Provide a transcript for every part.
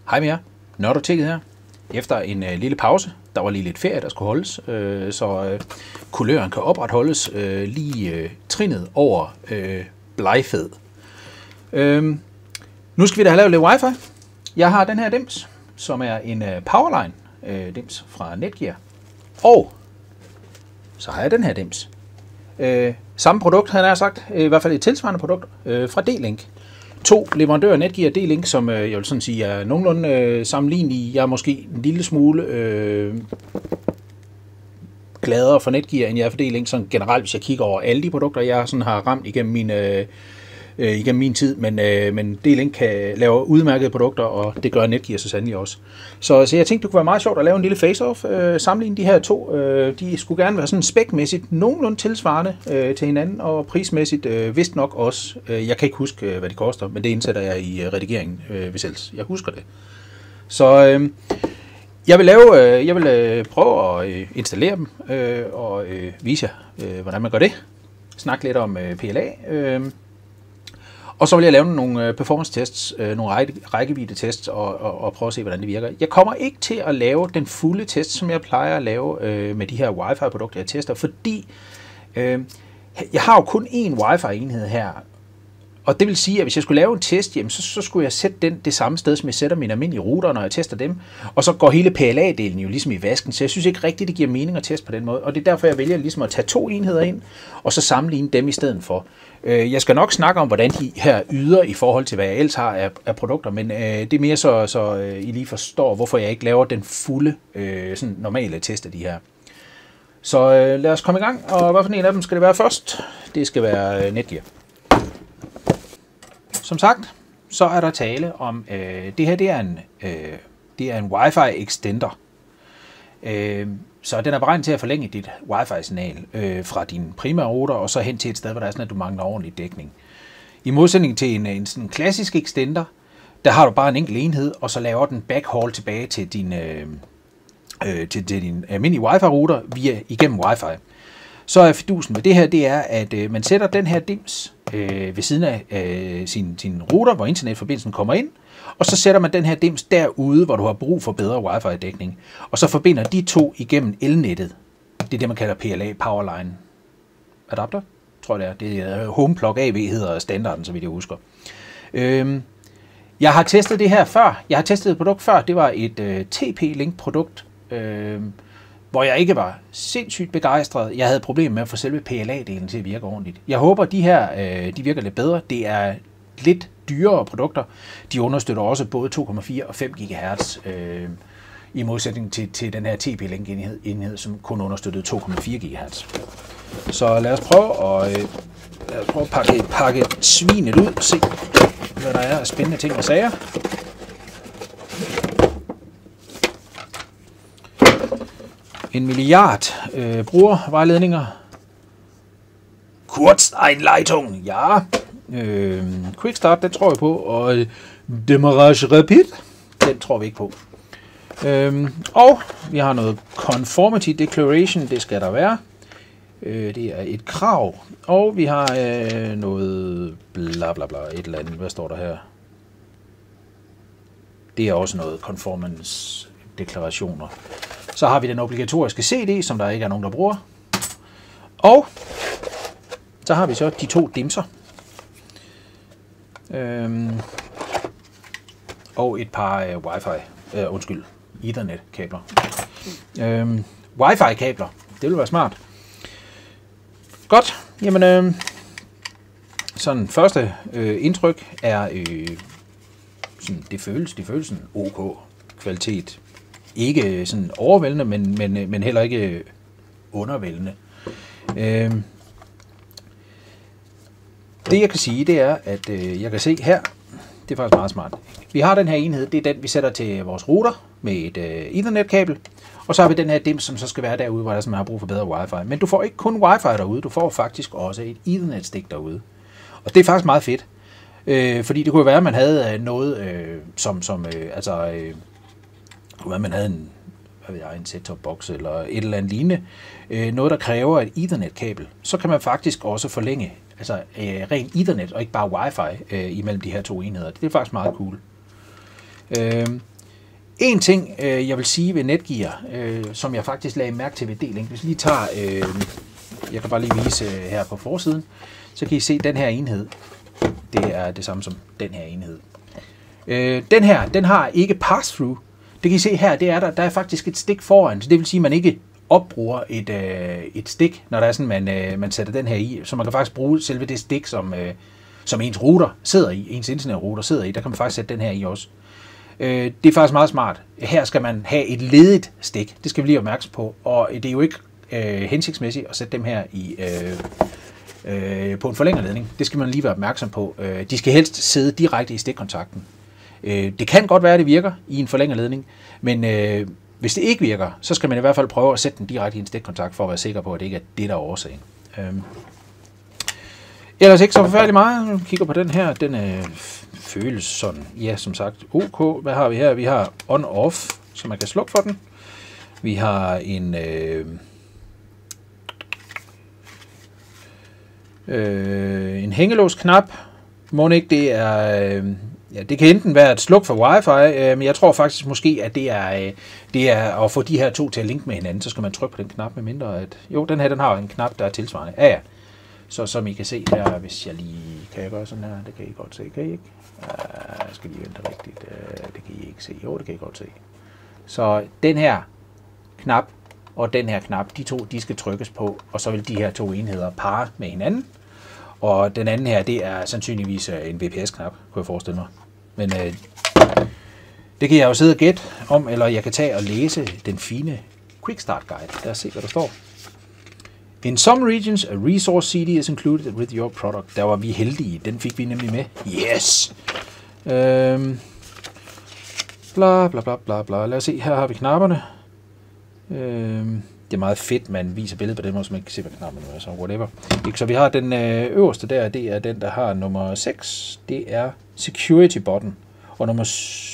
Hej med jer, Nørdotekket her. Efter en lille pause, der var lige lidt ferie, der skulle holdes, så kuløren kan opretholdes lige trinet over blegfed. Nu skal vi da have lavet lidt wifi. Jeg har den her dims, som er en Powerline dims fra Netgear. Og så har jeg den her dims. Samme produkt, havde jeg sagt, i hvert fald et tilsvarende produkt fra D-Link. To leverandører Netgear og D-Link, som jeg vil sådan sige er nogenlunde sammenlignelige. Jeg er måske en lille smule gladere for Netgear, end jeg er for D-Link. Sådan generelt, hvis jeg kigger over alle de produkter, jeg sådan har ramt igennem min tid. Men D-Link kan lave udmærkede produkter, og det gør Netgear så sandelig også. Så jeg tænkte, det kunne være meget sjovt at lave en lille face-off. Sammenligne de her to. De skulle gerne være sådan spækmæssigt nogenlunde tilsvarende til hinanden, og prismæssigt vist nok også. Jeg kan ikke huske, hvad de koster, men det indsætter jeg i redigeringen, hvis ellers jeg husker det. Så jeg vil prøve at installere dem og vise jer, hvordan man gør det. Snakke lidt om PLA. Og så vil jeg lave nogle performance-tests, nogle rækkevidde-tests og prøve at se, hvordan det virker. Jeg kommer ikke til at lave den fulde test, som jeg plejer at lave med de her Wi-Fi-produkter, jeg tester, fordi jeg har jo kun én Wi-Fi-enhed her. Og det vil sige, at hvis jeg skulle lave en test, jamen, så skulle jeg sætte den det samme sted, som jeg sætter mine almindelige router, når jeg tester dem. Og så går hele PLA-delen jo ligesom i vasken, så jeg synes ikke rigtigt, det giver mening at teste på den måde. Og det er derfor, jeg vælger ligesom at tage to enheder ind, og så sammenligne dem i stedet for. Jeg skal nok snakke om, hvordan de her yder i forhold til, hvad jeg ellers har af produkter, men det er mere så I lige forstår, hvorfor jeg ikke laver den fulde sådan normale test af de her. Så lad os komme i gang, og hvad for en af dem skal det være først? Det skal være Netgear. Som sagt, så er der tale om, det her det er en Wi-Fi extender. Så den er beregnet til at forlænge dit Wi-Fi-signal fra din primære router og så hen til et sted, hvor der er sådan, at du mangler ordentlig dækning. I modsætning til en sådan klassisk extender, der har du bare en enkelt enhed, og så laver den backhaul tilbage til din almindelige Wi-Fi-router igennem Wi-Fi. Så er fidusen med det her, det er, at man sætter den her dims ved siden af sin router, hvor internetforbindelsen kommer ind, og så sætter man den her dims derude, hvor du har brug for bedre Wi-Fi-dækning. Og så forbinder de to igennem elnettet. Det er det, man kalder PLA, Powerline adapter, tror jeg det er. Det er Home Plug AV hedder standarden, så vidt jeg husker. Jeg har testet det her før. Jeg har testet et produkt før. Det var et TP-Link-produkt, hvor jeg ikke var sindssygt begejstret. Jeg havde problemer med at få selve PLA-delen til at virke ordentligt. Jeg håber, de her de virker lidt bedre. Det er lidt dyrere produkter. De understøtter også både 2,4 og 5 GHz i modsætning til den her TP-Link-enhed, som kun understøttede 2,4 GHz. Så lad os prøve at pakke svinet ud og se, hvad der er af spændende ting og sager. En milliard brugervejledninger. Kurzeinleitung, ja. Quick Start, den tror jeg på. Og Demarrage Rapid, den tror vi ikke på. Og vi har noget Conformity Declaration, det skal der være. Det er et krav. Og vi har noget bla bla bla, et eller andet. Hvad står der her? Det er også noget Conformance deklarationer. Så har vi den obligatoriske CD, som der ikke er nogen, der bruger. Og så har vi så de to dimser. Og et par Ethernet-kabler. Wi-Fi-kabler, det vil være smart. Godt, jamen sådan første indtryk er sådan, det føles sådan OK kvalitet. Ikke sådan overvældende, men heller ikke undervældende. Det jeg kan sige, det er, at jeg kan se her, det er faktisk meget smart. Vi har den her enhed, det er den, vi sætter til vores router med et Ethernet-kabel. Og så har vi den her dims, som så skal være derude, hvor der man har brug for bedre wifi. Men du får ikke kun wifi derude, du får faktisk også et Ethernet-stik derude. Og det er faktisk meget fedt. Fordi det kunne være, at man havde noget, man havde en set-top-box eller et eller andet lignende. Noget, der kræver et Ethernet-kabel. Så kan man faktisk også forlænge ren Ethernet og ikke bare Wi-Fi imellem de her to enheder. Det er faktisk meget cool. En ting, jeg vil sige ved Netgear, som jeg faktisk lagde mærke til ved D-Link, hvis vi lige tager, jeg kan bare lige vise her på forsiden, så kan I se den her enhed. Det er det samme som den her enhed. Den her, den har ikke pass-through. Det kan I se her, det er der er faktisk et stik foran, så det vil sige, at man ikke opbruger et stik, når der er sådan, man sætter den her i. Så man kan faktisk bruge selve det stik, som ens router sidder i, ens internetrouter sidder i. Der kan man faktisk sætte den her i også. Det er faktisk meget smart. Her skal man have et ledigt stik. Det skal vi lige være opmærksom på. Og det er jo ikke hensigtsmæssigt at sætte dem her i på en forlængerledning. Det skal man lige være opmærksom på. De skal helst sidde direkte i stikkontakten. Det kan godt være, at det virker i en forlængerledning, men hvis det ikke virker, så skal man i hvert fald prøve at sætte den direkte i en stikkontakt, for at være sikker på, at det ikke er det, der er årsagen. Ellers ikke så forfærdeligt meget. Nu kigger på den her. Den føles sådan. Ja, som sagt. OK. Hvad har vi her? Vi har on-off, så man kan slukke for den. Vi har en hængelåsknap. Må ikke det er... ja, det kan enten være et sluk for wifi, men jeg tror faktisk måske, at det er at få de her to til at linke med hinanden. Så skal man trykke på den knap, med mindre at... Jo, den her den har en knap, der er tilsvarende. Ja. Så som I kan se her, hvis jeg lige... Kan jeg gøre sådan her? Det kan I godt se, kan I ikke? Jeg skal lige vente rigtigt. Det kan I ikke se. Jo, det kan I godt se. Så den her knap og den her knap, de to, de skal trykkes på, og så vil de her to enheder parre med hinanden. Og den anden her, det er sandsynligvis en VPS-knap, kunne jeg forestille mig. Men det kan jeg jo sidde og gætte om, eller jeg kan tage og læse den fine Quick Start Guide. Lad os se, hvad der står. In some regions, a resource CD is included with your product. Der var vi heldige. Den fik vi nemlig med. Yes! Bla bla bla bla bla. Lad os se, her har vi knapperne. Det er meget fedt, man viser billedet på den måde, så man kan se, hvad knapperne er. Så whatever. Så vi har den øverste der, det er den, der har nummer 6. Det er security button. Og nummer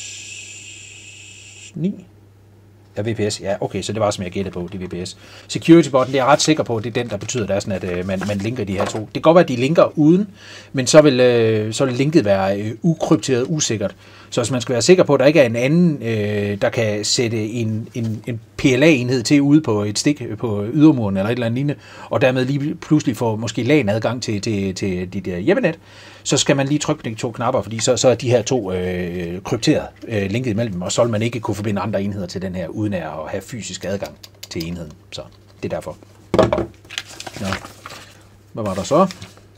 9 er VPS. Ja, okay, så det var, som jeg gættede på, det er VPS. Security button, det er jeg ret sikker på, det er den, der betyder, der er sådan, at man linker de her to. Det kan godt være, at de linker uden, men så vil linket være ukrypteret, usikkert. Så hvis man skal være sikker på, at der ikke er en anden, der kan sætte en PLA-enhed til ude på et stik på ydermuren eller et eller andet lignende, og dermed lige pludselig få måske LAN-adgang til de der hjemmenet, så skal man lige trykke på de to knapper, fordi så er de her to krypteret linket imellem dem, og så vil man ikke kunne forbinde andre enheder til den her, uden at have fysisk adgang til enheden. Så det er derfor. Nå. Hvad var der så?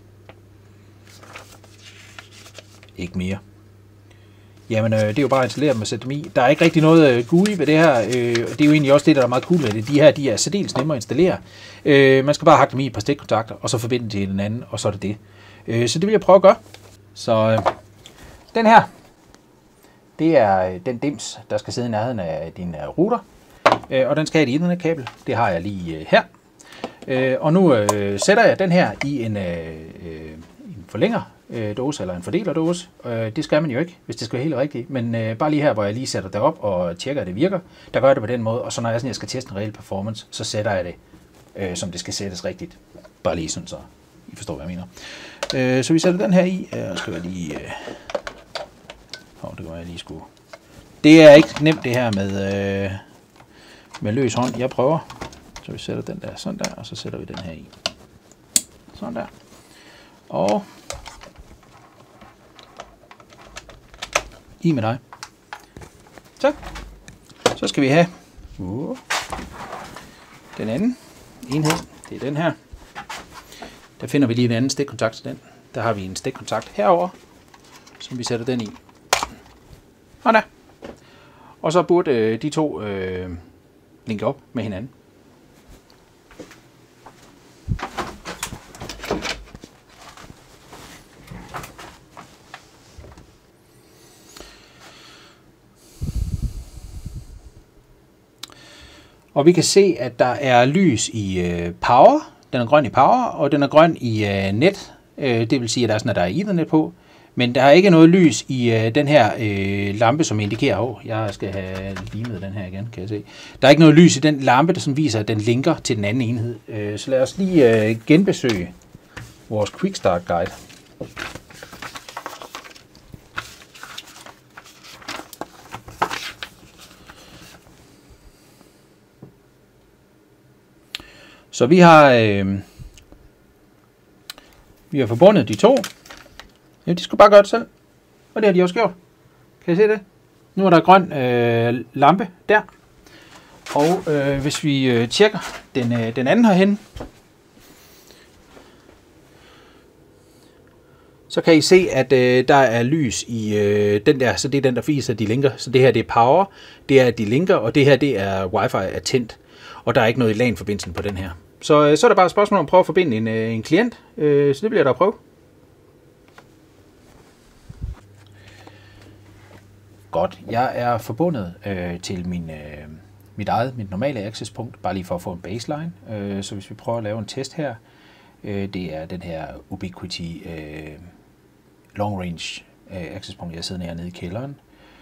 Ikke mere. Jamen, det er jo bare at installere dem og sætte dem i. Der er ikke rigtig noget GUI ved det her. Det er jo egentlig også det, der er meget cool ved det. De her, de er særdeles nemme at installere. Man skal bare hakke dem i et par stikkontakter, og så forbinde til den anden, og så er det det. Så det vil jeg prøve at gøre. Så den her, det er den dims, der skal sidde i nærheden af din router. Og den skal have et ethernet-kabel. Det har jeg lige her. Og nu sætter jeg den her i en forlænger dåse eller en fordelerdåse. Det skal man jo ikke, hvis det skal være helt rigtigt. Men bare lige her, hvor jeg lige sætter det op og tjekker, at det virker, der gør jeg det på den måde. Og så når jeg skal teste en reel performance, så sætter jeg det, som det skal sættes rigtigt. Bare lige sådan, så I forstår, hvad jeg mener. Så vi sætter den her i, og skal jeg lige... det var jeg lige skulle... Det er ikke nemt det her med løs hånd. Jeg prøver. Så vi sætter den der sådan der, og så sætter vi den her i. Sådan der. Og i med dig. Så skal vi have den anden enhed. Det er den her. Der finder vi lige en anden stikkontakt til den. Der har vi en stikkontakt herover, som vi sætter den i. Sådan der. Og så burde de to linke op med hinanden. Og vi kan se, at der er lys i power. Den er grøn i power, og den er grøn i net. Det vil sige, at der er sådan, at der er ethernet på. Men der er ikke noget lys i den her lampe, som indikerer... jeg skal have limet den her igen, kan jeg se. Der er ikke noget lys i den lampe, der som viser, at den linker til den anden enhed. Så lad os lige genbesøge vores Quick Start Guide. Så vi har forbundet de to. Ja, de skulle bare gøre det selv. Og det har de også gjort. Kan I se det? Nu er der grøn lampe der. Og hvis vi tjekker den anden herhen, så kan I se, at der er lys i den der, så det er den, der viser, at de linker. Så det her, det er power, det er, at de linker, og det her, det er Wi-Fi er tændt. Og der er ikke noget i LAN-forbindelsen på den her. Så er der bare et spørgsmål om at prøve at forbinde en klient, så det bliver der at prøve. Godt, jeg er forbundet til mit normale accesspunkt, bare lige for at få en baseline. Så hvis vi prøver at lave en test her, det er den her Ubiquiti long range accesspunkt, jeg sidder nede i kælderen.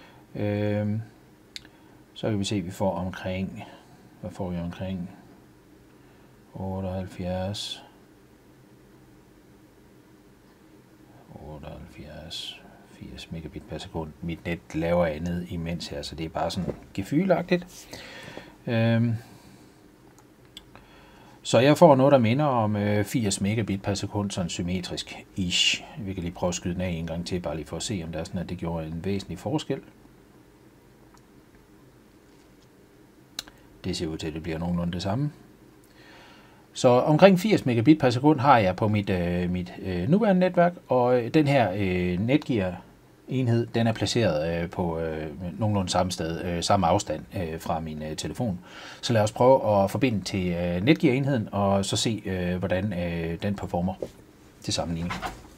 Så kan vi se, at vi får omkring, hvad får vi omkring 78, 80 megabit per sekund. Mit net laver andet imens her, så det er bare sådan gefylagtigt. Så jeg får noget, der minder om 80 megabit per sekund, sådan symmetrisk-ish. Vi kan lige prøve at skyde den af en gang til, bare lige for at se, om der er sådan, at det gjorde en væsentlig forskel. Det ser ud til, at det bliver nogenlunde det samme. Så omkring 80 megabit per sekund har jeg på mit nuværende netværk, og den her Netgear-enhed, den er placeret på nogenlunde samme sted, samme afstand fra min telefon. Så lad os prøve at forbinde til Netgear-enheden, og så se, hvordan den performer til sammenligning.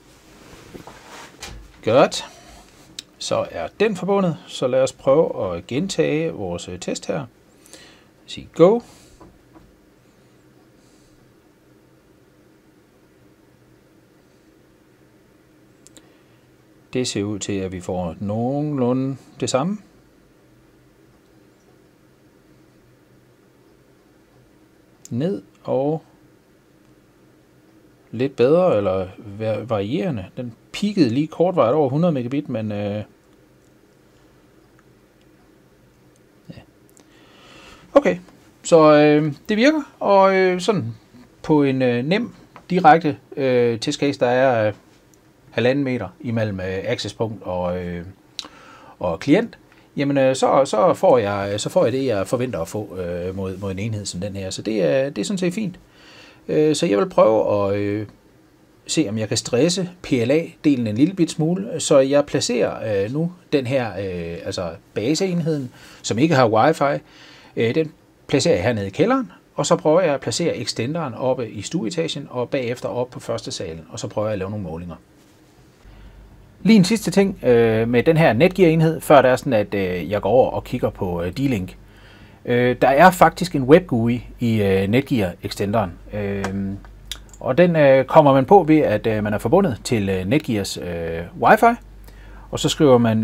Godt. Så er den forbundet, så lad os prøve at gentage vores test her. Sig go. Det ser ud til, at vi får nogenlunde det samme. Ned og lidt bedre, eller varierende. Den peakede lige kortvarigt over 100 megabit, men ja. Okay, så det virker, og sådan på en nem, direkte testcase, der er 1,5 meter imellem accesspunkt og klient, jamen så får jeg det, jeg forventer at få mod en enhed som den her. Så det er sådan set fint. Så jeg vil prøve at se, om jeg kan stresse PLA-delen en lille bit smule, så jeg placerer nu den her altså baseenheden, som ikke har Wi-Fi, den placerer jeg hernede i kælderen, og så prøver jeg at placere extenderen oppe i stueetagen, og bagefter op på første salen, og så prøver jeg at lave nogle målinger. Lige en sidste ting med den her Netgear-enhed, før det er sådan, at jeg går over og kigger på D-Link. Der er faktisk en web GUI i Netgear-extenderen, og den kommer man på ved, at man er forbundet til Netgears Wi-Fi, og så skriver man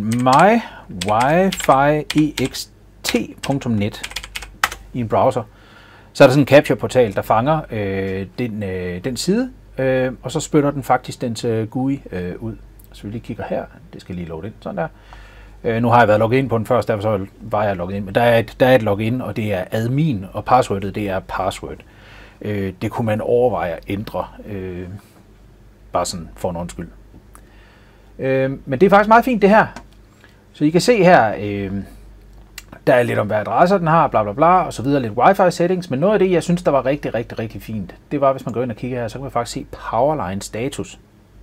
mywifi.ext.net i en browser. Så er der sådan en capture-portal, der fanger den side, og så spytter den faktisk dens GUI ud. Så vi lige kigger her, det skal lige logge ind, sådan der. Nu har jeg været logget ind på den først, derfor så var jeg logget ind, men der er et login, og det er admin, og passwordet, det er password. Det kunne man overveje at ændre, bare sådan for en undskyld. Men det er faktisk meget fint det her. Så I kan se her, der er lidt om hvad adresser den har, bla bla bla, og så videre, lidt Wi-Fi settings, men noget af det, jeg synes, der var rigtig fint, det var, hvis man går ind og kigger her, så kan man faktisk se Powerline status.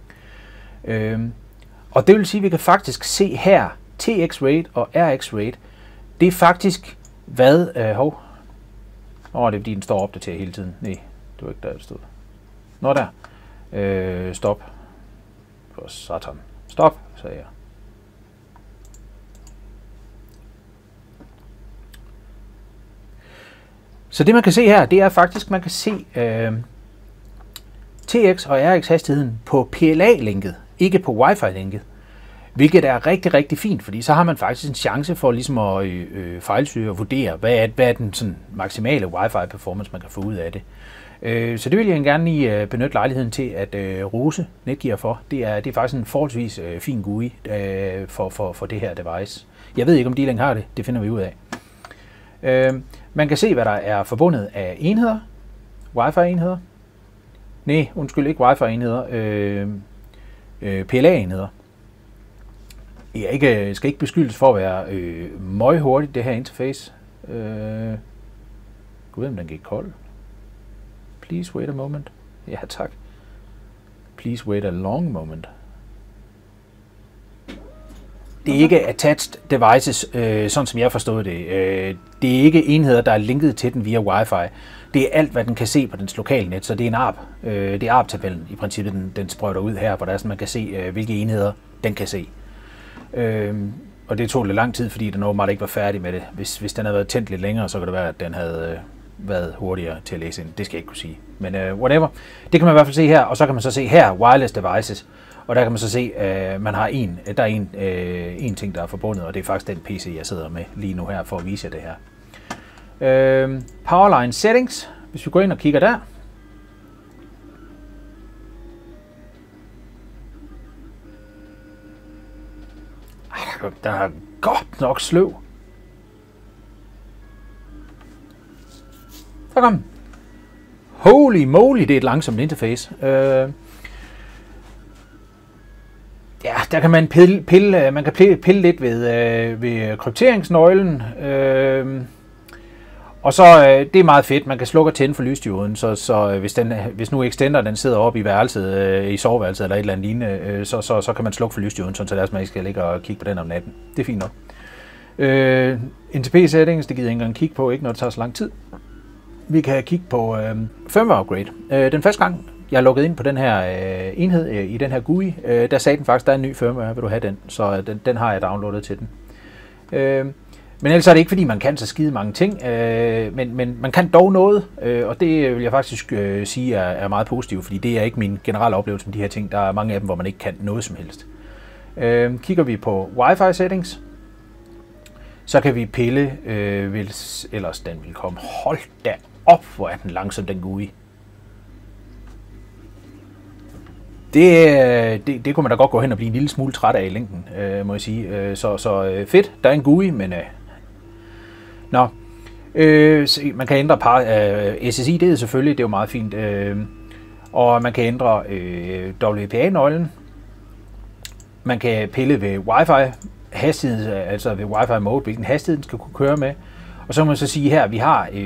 Og det vil sige, at vi kan faktisk se her, TX rate og RX rate, det er faktisk, hvad, det er fordi, den står opdateret hele tiden. Nej, det var ikke der, det stod. Nå der. Stop. For satan. Stop, sagde jeg. Så det man kan se her, det er faktisk, man kan se TX og RX hastigheden på PLA-linket, ikke på Wi-Fi-linket. Hvilket er rigtig fint, fordi så har man faktisk en chance for ligesom at fejlsøge og vurdere, hvad er den sådan maksimale Wi-Fi performance, man kan få ud af det. Så det vil jeg gerne lige benytte lejligheden til at rose Netgear for. Det er faktisk en forholdsvis fin GUI for det her device. Jeg ved ikke, om D-Link har det. Det finder vi ud af. Man kan se, hvad der er forbundet af enheder, Wi-Fi-enheder. Nej, undskyld, ikke Wi-Fi-enheder. PLA-enheder. Jeg skal ikke beskyldes for at være meget hurtigt, det her interface. Gud, om den gik kold. Please wait a moment. Ja, tak. Please wait a long moment. Det er ikke attached devices, sådan som jeg forstod det. Det er ikke enheder, der er linket til den via Wi-Fi. Det er alt, hvad den kan se på dens lokale net, så det er en ARP. Det er ARP-tabellen i princippet, den sprøjter ud her, hvor der er sådan, man kan se, hvilke enheder den kan se. Og det tog lidt lang tid, fordi den åbenbart ikke var færdig med det. Hvis den havde været tændt lidt længere, så kan det være, at den havde været hurtigere til at læse ind. Det skal jeg ikke kunne sige. Men whatever. Det kan man i hvert fald se her, og så kan man så se her, wireless devices. Og der kan man så se, at man har der er en ting, der er forbundet, og det er faktisk den PC, jeg sidder med lige nu her, for at vise jer det her. Powerline settings, hvis vi går ind og kigger der. Der er godt nok sløv. Der kom. Holy moly, det er et langsomt interface. Ja, der kan man pille lidt ved krypteringsnøglen. Og så, det er meget fedt, man kan slukke og tænde for lysdioden, så hvis nu extender den sidder oppe i værelset, i soveværelset eller et eller andet lignende, så kan man slukke for lysdioden, så man ikke skal ligge og kigge på den om natten. Det er fint nok. NTP settings, det gider jeg ikke engang kigge på, ikke når det tager så lang tid. Vi kan kigge på firmware upgrade. Den første gang, jeg er logget ind på den her enhed, i den her GUI, der sagde den faktisk, der er en ny firmware, vil du have den? Så den har jeg downloadet til den. Men ellers er det ikke, fordi man kan så skide mange ting, men man kan dog noget, og det vil jeg faktisk sige er meget positivt, fordi det er ikke min generelle oplevelse med de her ting. Der er mange af dem, hvor man ikke kan noget som helst. Kigger vi på Wi-Fi settings, så kan vi pille, hvis ellers den vil komme. Hold da op, hvor er den langsom, den GUI. Det kunne man da godt gå hen og blive en lille smule træt af i længden, må jeg sige. Så fedt, der er en GUI, men man kan ændre SSID selvfølgelig, det er jo meget fint. Og man kan ændre WPA-nøglen. Man kan pille ved Wi-Fi hastighed, altså ved Wi-Fi mode, hvilken hastighed den skal kunne køre med. Og så kan man så sige her,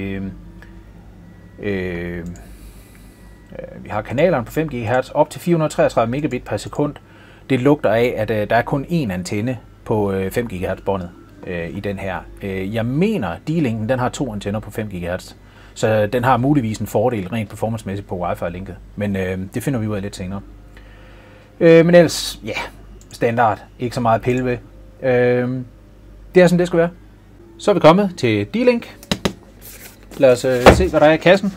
vi har kanalerne på 5 GHz op til 433 megabit per sekund. Det lugter af, at der er kun én antenne på 5 GHz båndet i den her. Jeg mener, D-Linken, den har 2 antenner på 5 GHz. Så den har muligvis en fordel rent performancemæssigt på Wi-Fi-linket. Men det finder vi ud af lidt senere. Men ellers, ja, standard. Ikke så meget pille ved. Det er som det skal være. Så er vi kommet til D-Link. Lad os se, hvad der er i kassen.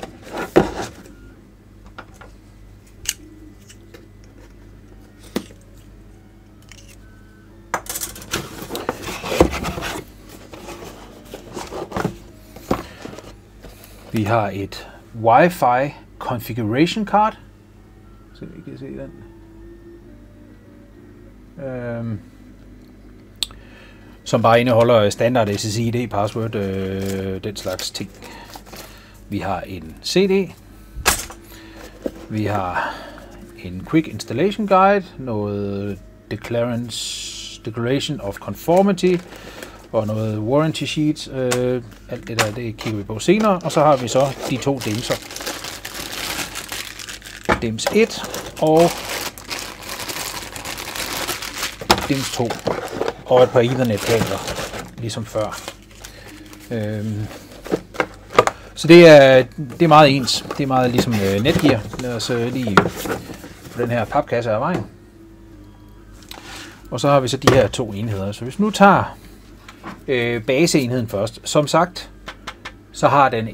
Vi har et Wi-Fi configuration card. Så vi kan se den. Som bare indeholder standard SSID, password, den slags ting. Vi har en CD. Vi har en quick installation guide, noget declaration of conformity og noget warranty sheets. Alt det der, det kigger vi på senere. Og så har vi så de 2 dimser. Dims 1 og Dims 2. Og et par Ethernet-kabler, ligesom før. Så det er meget ens. Det er meget ligesom Netgear. Lad os lige få den her papkasse af vejen. Og så har vi så de her 2 enheder. Så hvis nu tager baseenheden først. Som sagt, så har den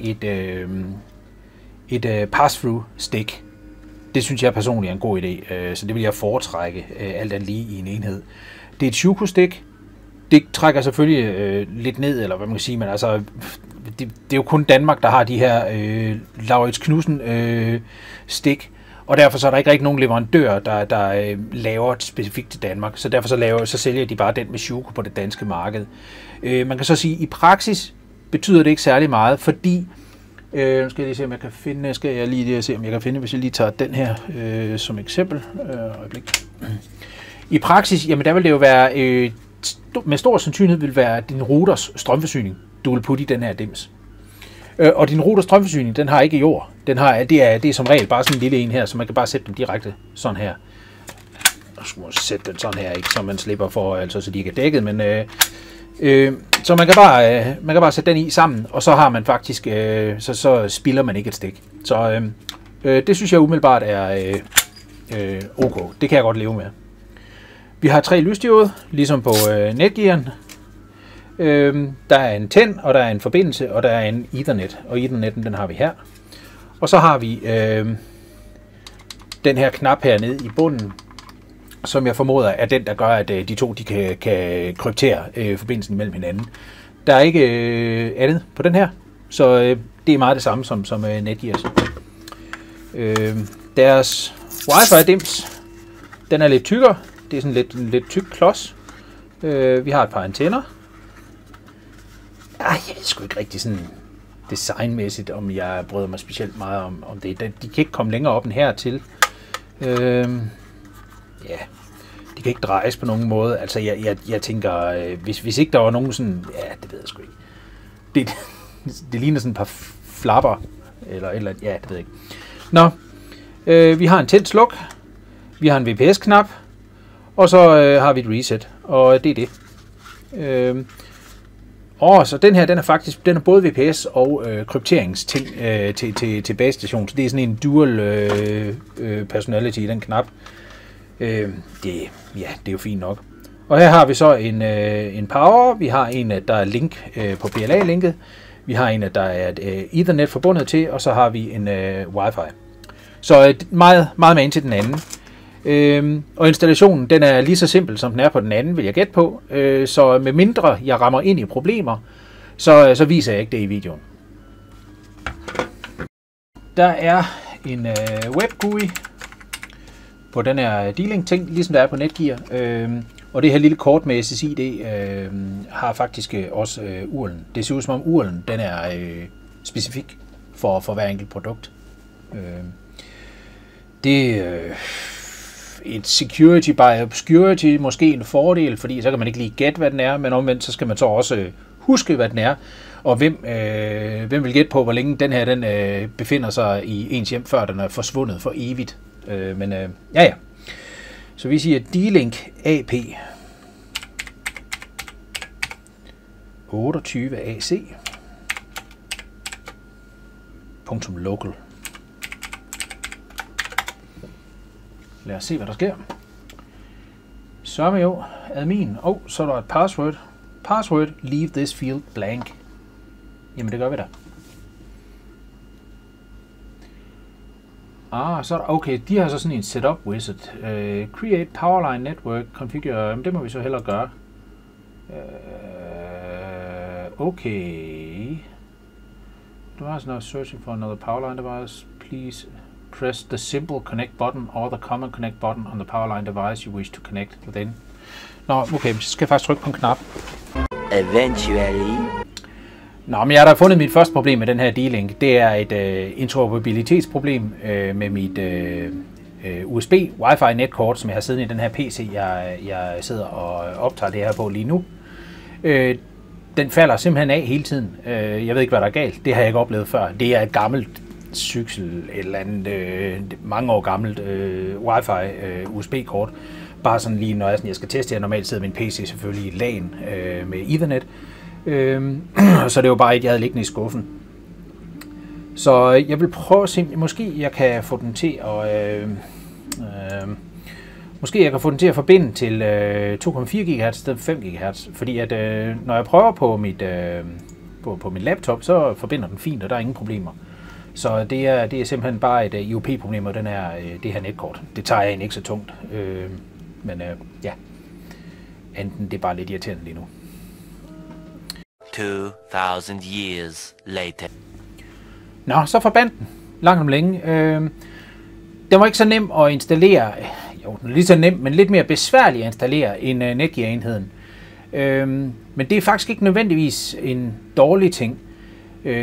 et pass-through stick. Det synes jeg personligt er en god idé, så det vil jeg foretrække alt andet lige i en enhed. Det er et Shuko-stik. Det trækker selvfølgelig lidt ned, eller hvad man kan sige, men altså, det er jo kun Danmark, der har de her Lauritz Knudsen stik, og derfor så er der ikke rigtig nogen leverandør, der laver specifikt til Danmark, så derfor så sælger de bare den med Shuko på det danske marked. Man kan så sige, at i praksis betyder det ikke særlig meget, fordi Nu skal jeg lige se, om jeg kan finde, hvis jeg lige tager den her som eksempel. Øjeblik. I praksis, jamen der vil det jo være, med stor sandsynlighed vil være din routers strømforsyning, du vil putte i den her dims. Og din routers strømforsyning, den har ikke jord. Det er som regel bare sådan en lille en her, så man kan bare sætte dem direkte sådan her. Jeg skulle sætte den sådan her, ikke, så man slipper for, altså så de ikke er dækket, men så man kan bare sætte den i sammen, og så har man faktisk, så spilder man ikke et stik. Så det synes jeg umiddelbart er ok. Det kan jeg godt leve med. Vi har 3 lysdioder, ligesom på Netgearen. Der er en tænd, og der er en forbindelse, og der er en Ethernet. Og Ethernetten, den har vi her. Og så har vi den her knap her nede i bunden, som jeg formoder er den, der gør, at de to de kan kryptere forbindelsen mellem hinanden. Der er ikke andet på den her, så det er meget det samme som Netgears. Deres Wi-Fi-dims, den er lidt tykkere. Det er sådan lidt tyk klods. Vi har et par antenner. Jeg ved sgu ikke rigtig sådan designmæssigt, om jeg bryder mig specielt meget om det. De kan ikke komme længere op end hertil. De kan ikke drejes på nogen måde. Altså, jeg tænker, hvis ikke der var nogen sådan... Ja, det ved jeg sgu ikke. Det ligner sådan et par flapper. Eller ja, det ved jeg ikke. Nå, vi har en tænd-sluk. Vi har en VPS-knap. Og så har vi et reset. Og det er det. Så den her, den er både VPS og krypteringsting til basestation. Så det er sådan en dual personality, den knap. Det er jo fint nok. Og her har vi så en power. Vi har en, der er link på BLA-linket. Vi har en, der er et Ethernet forbundet til, og så har vi en Wi-Fi. Så meget med en til den anden. Og installationen, den er lige så simpel, som den er på den anden, vil jeg gætte på. Så med mindre jeg rammer ind i problemer, så viser jeg ikke det i videoen. Der er en web GUI på den her D-Link-ting, ligesom der er på Netgear. Og det her lille kort med SSID har faktisk også URL'en. Det ser ud som om URL'en, den er specifik for hver enkelt produkt. Det et security by obscurity måske en fordel, fordi så kan man ikke lige gætte, hvad den er, men omvendt så skal man så også huske, hvad den er, og hvem vil gætte på, hvor længe den her den befinder sig i ens hjem, før den er forsvundet for evigt. Ja. Så vi siger D-Link AP 28AC .local. Lad os se, hvad der sker. Så med jo admin. Så er der et password. Password, leave this field blank. Jamen, det gør vi da. Så okay, de har så sådan en setup wizard. Create powerline network configure. Det må vi så hellere gøre. Okay. Device now searching for another powerline device. Please press the simple connect button or the common connect button on the powerline device you wish to connect within. Nå, okay, så skal jeg faktisk trykke på en knap. Eventually. Nå, men jeg har da fundet mit første problem med den her D-Link. Det er et interoperabilitetsproblem med mit USB Wi-Fi netkort, som jeg har siddende i den her PC, jeg sidder og optager det her på lige nu. Den falder simpelthen af hele tiden. Jeg ved ikke, hvad der er galt. Det har jeg ikke oplevet før. Det er et gammelt cykel, et eller andet mange år gammelt Wi-Fi USB-kort. Bare sådan lige, når jeg skal teste, jeg normalt sidder min PC selvfølgelig i LAN med Ethernet. Så det var bare et, jeg havde liggende i skuffen. Så jeg vil prøve at se, måske jeg kan få den til at forbinde til 2,4 GHz i stedet for 5 GHz, fordi at når jeg prøver på min laptop, så forbinder den fint, og der er ingen problemer. Så det er simpelthen bare et IOP-problem med det her netkort. Det tager jeg egentlig ikke så tungt, men ja, enten det er bare lidt irriterende lige nu. 2000 years later. Nå, så forbandt den. Langt om længe. Den var ikke så nem at installere. Jo, den er lige så nem, men lidt mere besværlig at installere end Netgear-enheden. Men det er faktisk ikke nødvendigvis en dårlig ting.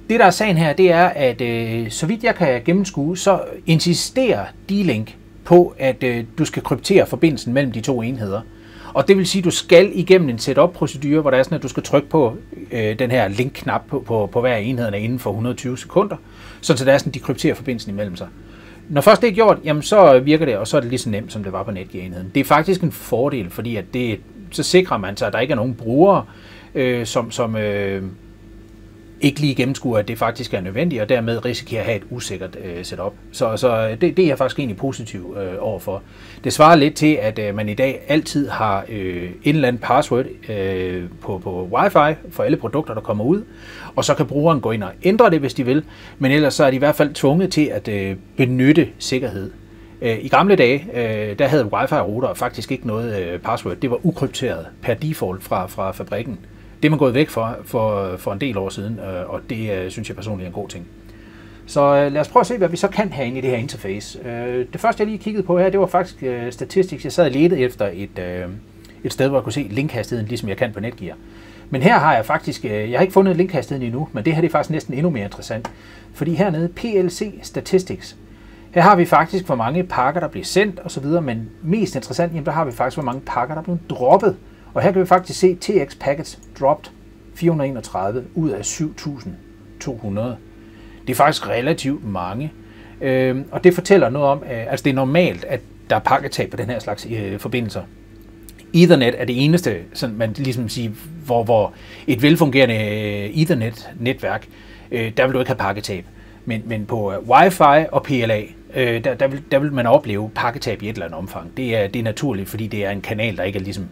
det der er sagen her, det er, at så vidt jeg kan gennemskue, så insisterer D-Link på, at du skal kryptere forbindelsen mellem de to enheder. Og det vil sige, at du skal igennem en setup-procedure, hvor der er sådan, at du skal trykke på den her link-knap på hver enhed inden for 120 sekunder, så der er sådan, at de krypterer forbindelsen imellem sig. Når først det er gjort, jamen så virker det, og så er det lige så nemt, som det var på Netgear-enheden. Det er faktisk en fordel, fordi at så sikrer man sig, at der ikke er nogen brugere, som ikke lige gennemskuer, at det faktisk er nødvendigt, og dermed risikerer at have et usikkert setup. Så det er jeg faktisk egentlig positiv overfor. Det svarer lidt til, at man i dag altid har en eller anden password på Wi-Fi for alle produkter, der kommer ud, og så kan brugeren gå ind og ændre det, hvis de vil, men ellers så er de i hvert fald tvunget til at benytte sikkerhed. I gamle dage, der havde Wi-Fi-router faktisk ikke noget password. Det var ukrypteret per default fra fabrikken. Det er man gået væk for en del år siden, og det synes jeg personligt er en god ting. Så lad os prøve at se, hvad vi så kan herinde i det her interface. Det første, jeg lige kiggede på her, det var faktisk Statistics. Jeg sad og ledte efter et sted, hvor jeg kunne se linkhastigheden, ligesom jeg kan på Netgear. Men her har jeg faktisk, jeg har ikke fundet linkhastigheden endnu, men det her det er faktisk næsten endnu mere interessant. Fordi hernede, PLC Statistics, her har vi faktisk, hvor mange pakker, der bliver sendt osv., men mest interessant, jamen der har vi faktisk, hvor mange pakker, der er blevet droppet. Og her kan vi faktisk se TX Packets dropped 431 ud af 7.200. Det er faktisk relativt mange. Og det fortæller noget om, altså det er normalt, at der er pakketab på den her slags forbindelser. Ethernet er det eneste, sådan man ligesom siger, hvor et velfungerende Ethernet-netværk, der vil du ikke have pakketab. Men på Wi-Fi og PLA, der vil man opleve pakketab i et eller andet omfang. Det er naturligt, fordi det er en kanal, der ikke er ligesom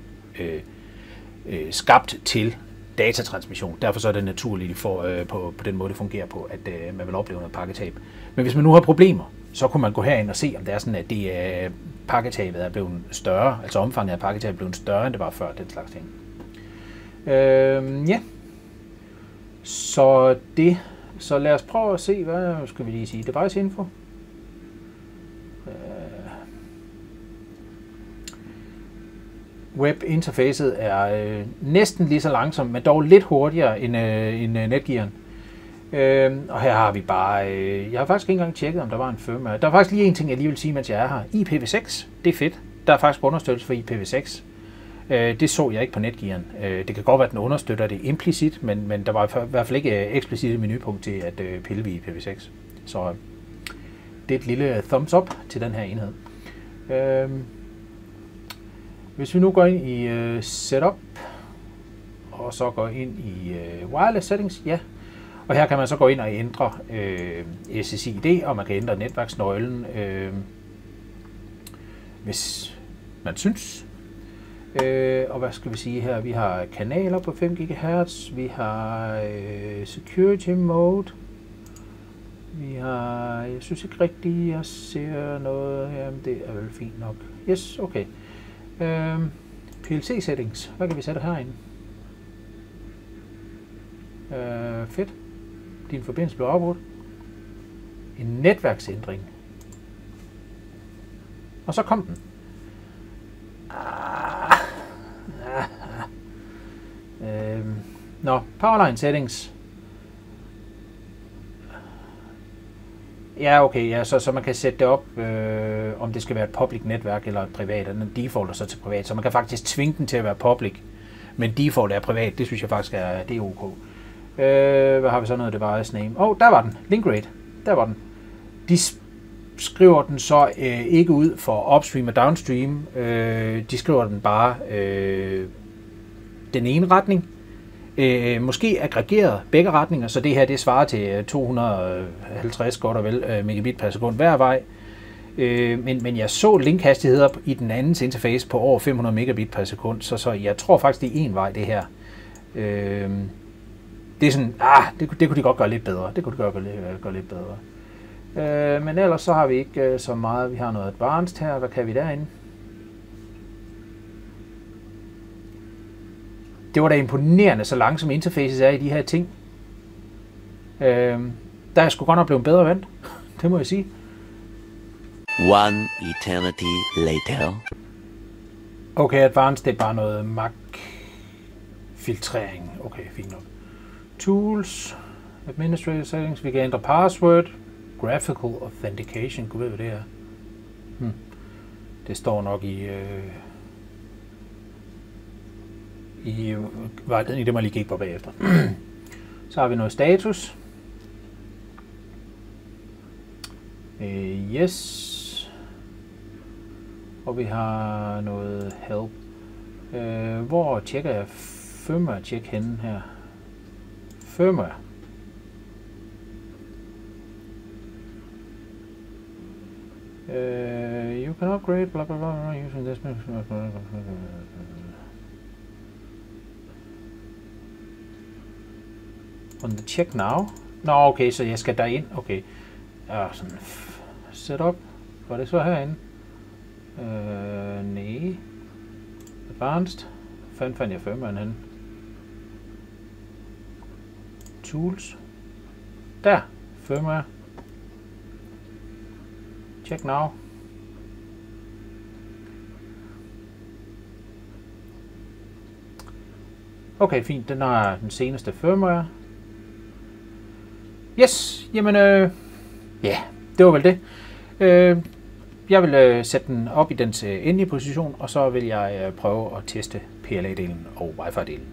skabt til datatransmission. Derfor så er det naturligt på den måde, det fungerer på, at man vil opleve noget pakketab. Men hvis man nu har problemer, så kunne man gå herind og se, om det er sådan, at det pakketabet er blevet større, altså omfanget af pakketabet er blevet større, end det var før, den slags ting. Ja. Så lad os prøve at se, hvad skal vi lige sige? Device info. Web-interfacet er næsten lige så langsomt, men dog lidt hurtigere end Netgear'en. Og her har vi bare, jeg har faktisk ikke engang tjekket, om der var en firmware. Der er faktisk lige en ting, jeg lige vil sige, mens jeg er her. IPv6, det er fedt. Der er faktisk understøttelse for IPv6. Det så jeg ikke på Netgear'en. Det kan godt være, at den understøtter det implicit, men der var i hvert fald ikke eksplicit menupunkt til at pille ved IPv6. Så det er et lille thumbs up til den her enhed. Hvis vi nu går ind i Setup, og så går ind i Wireless Settings, ja. Og her kan man så gå ind og ændre SSID, og man kan ændre netværksnøglen, hvis man synes. Og hvad skal vi sige her? Vi har kanaler på 5 GHz, vi har Security Mode, vi har, jeg synes ikke rigtigt, jeg ser noget, jamen det er vel fint nok. Yes, okay. PLC settings, hvad kan vi sætte herinde? Fedt. Din forbindelse blev afbrudt. En netværksændring. Og så kom den. Powerline settings. Ja, okay, ja, så man kan sætte det op, om det skal være et public netværk eller et privat, og den defaulter så til privat, så man kan faktisk tvinge den til at være public, men default er privat, det synes jeg faktisk det er ok. Hvad har vi så noget device name? Der var den, link rate, der var den. De skriver den så ikke ud for upstream og downstream, de skriver den bare den ene retning, måske aggregeret begge retninger, så det her det svarer til 250 godt og vel megabit per sekund hver vej. Men jeg så linkhastigheder i den andens interface på over 500 megabit per sekund, så jeg tror faktisk det er en vej det her. Det er sådan, det kunne de godt gøre lidt bedre. Det kunne de godt gøre lidt bedre. Men ellers så har vi ikke så meget. Vi har noget advanced her. Hvad kan vi derinde? Det var da imponerende, så langsom interfaces er i de her ting. Der er sgu godt nok blevet bedre vant. Det må jeg sige. One eternity later. Okay, advanced, det er bare noget MAC filtrering. Okay, fint nok. Tools. Administrative settings. Vi kan ændre password. Graphical authentication. Gud ved, hvad det er. Det står nok i vejledningen i det, man lige gik på bagefter. Så har vi noget status. Yes. Og vi har noget help. Hvor tjekker jeg firmware check henne her? Firmware. You can upgrade blah blah blah using this. On the check now. Nå, okay, så jeg skal derind. Okay. Ja, sådan setup. Var det så herinde? Nej. Advanced. Fandt jeg firmwaren henne? Tools. Der. Firmware. Check now. Okay, fint. Den er den seneste firmware. Yes, jamen, ja, det var vel det. Jeg vil sætte den op i dens endelige position, og så vil jeg prøve at teste PLA-delen og Wi-Fi-delen.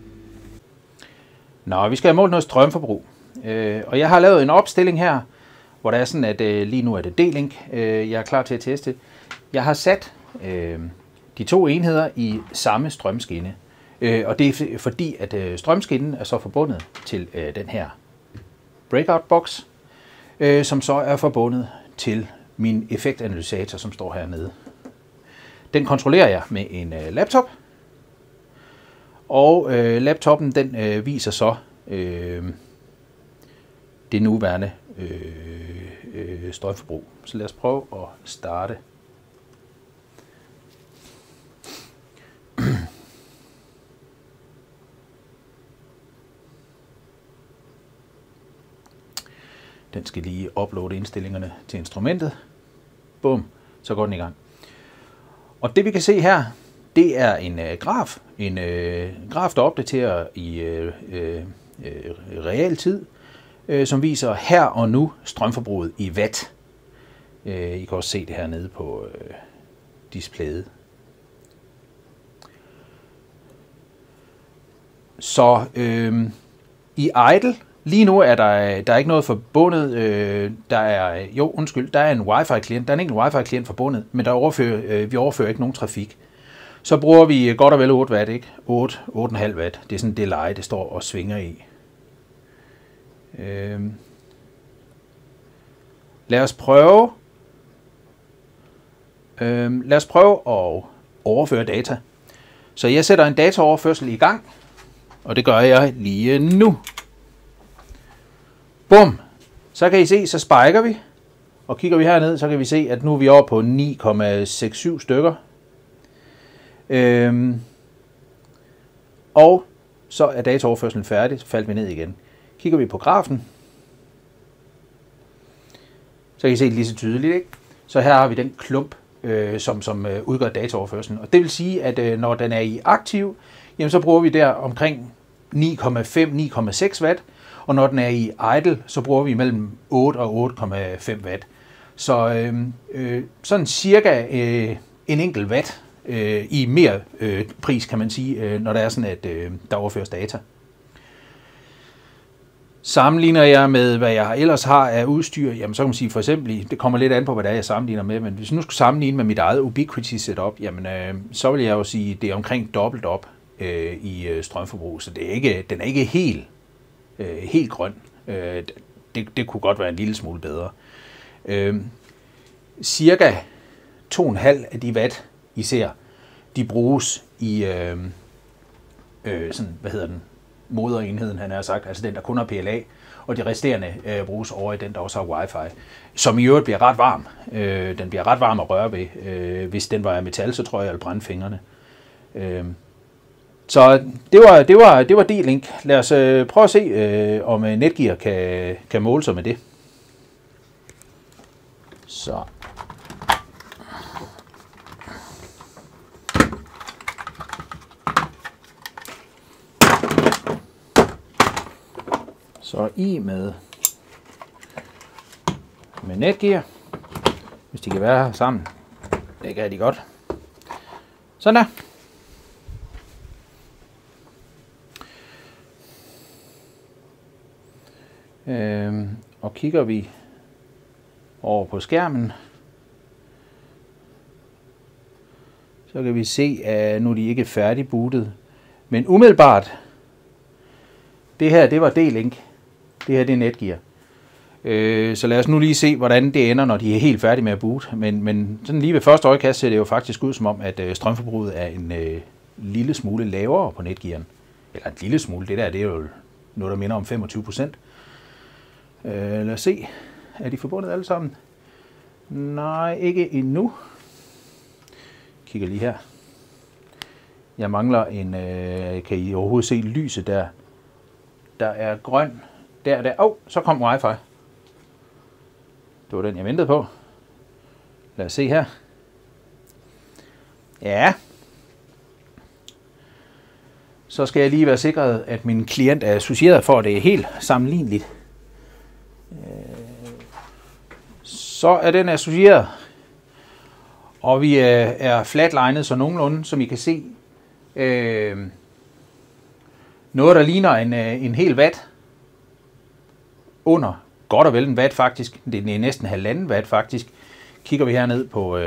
Nå, vi skal have målt noget strømforbrug. Og jeg har lavet en opstilling her, hvor der er sådan, at lige nu er det D-Link, jeg er klar til at teste. Jeg har sat de to enheder i samme strømskinne. Og det er fordi, at strømskinnen er så forbundet til den her breakout box, som så er forbundet til min effektanalysator, som står hernede. Den kontrollerer jeg med en laptop, og laptoppen den viser så det nuværende strømforbrug. Så lad os prøve at starte. Den skal lige uploade indstillingerne til instrumentet. Bum, så går den i gang. Og det vi kan se her, det er en graf. En graf, der opdaterer i realtid, som viser her og nu strømforbruget i watt. I kan også se det her nede på displayet. Så i idle, lige nu er der ikke noget forbundet. Der er en Wi-Fi-klient. Der er en enkelt Wi-Fi-klient forbundet, men vi overfører ikke nogen trafik. Så bruger vi godt og vel 8 watt, ikke? 8,5 watt. Det er sådan det leje, det står og svinger i. Lad os prøve at overføre data. Så jeg sætter en dataoverførsel i gang, og det gør jeg lige nu. Bum! Så kan I se, så spiker vi, og kigger vi herned, så kan vi se, at nu er vi oppe på 9,67 stykker. Og så er dataoverførselen færdig, så faldt vi ned igen. Kigger vi på grafen, så kan I se det lige så tydeligt, ikke? Så her har vi den klump, som udgør dataoverførselen. Og det vil sige, at når den er i aktiv, jamen så bruger vi der omkring 9,5-9,6 watt. Og når den er i idle, så bruger vi mellem 8 og 8,5 watt. Så sådan cirka en enkelt watt i mere pris, kan man sige, når der er sådan, at der overføres data. Sammenligner jeg med, hvad jeg ellers har af udstyr, jamen så kan man sige for eksempel, det kommer lidt an på, hvad det er, jeg sammenligner med, men hvis jeg nu skulle sammenligne med mit eget Ubiquiti setup, jamen så vil jeg jo sige, det er omkring dobbelt op i strømforbrug, så den er ikke helt grøn. Det kunne godt være en lille smule bedre. Cirka 2,5 af de watt, I ser, de bruges i sådan, hvad hedder den, moderenheden, han har sagt, altså den, der kun har PLA, og de resterende bruges over i den, der også har Wi-Fi, som i øvrigt bliver ret varm. Den bliver ret varm at røre ved. Hvis den var af metal, så tror jeg, jeg vil brænde fingrene. Så det var D-Link. Lad os prøve at se, om Netgear kan måle sig med det. Så i med Netgear, hvis de kan være her sammen. Det kan de godt. Sådan der. Og kigger vi over på skærmen, så kan vi se, at nu er de ikke færdigbootet. Men umiddelbart, det her, det var D-Link. Det her, det er Netgear. Så lad os nu lige se, hvordan det ender, når de er helt færdige med at boote. Men sådan lige ved første øjekast ser det jo faktisk ud som om, at strømforbruget er en lille smule lavere på Netgearen. Eller en lille smule. Det er jo noget, der minder om 25%. Lad os se. Er de forbundet alle sammen? Nej, ikke endnu. Kigger lige her. Jeg mangler en... kan I overhovedet se lyset der? Der er grøn. Der. Så kom wifi. Det var den, jeg ventede på. Lad os se her. Ja. Så skal jeg lige være sikret, at min klient er associeret for, at det er helt sammenligneligt. Så er den associeret. Og vi er flatlinet så nogenlunde, som I kan se. Noget, der ligner en hel watt. Under godt og vel en watt faktisk. Det er næsten 1,5 watt faktisk. Kigger vi herned